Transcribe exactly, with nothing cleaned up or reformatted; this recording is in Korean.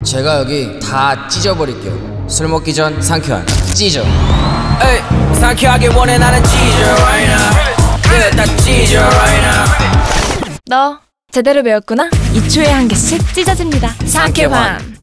제가 여기 다 찢어버릴게요. 술 먹기 전 상쾌한 찢어. 에이, 상쾌하게 원해 나는 찢어 right now. yeah, 다 찢어 right now. 너 제대로 배웠구나? 이 초에 한 개씩 찢어집니다. 상쾌환.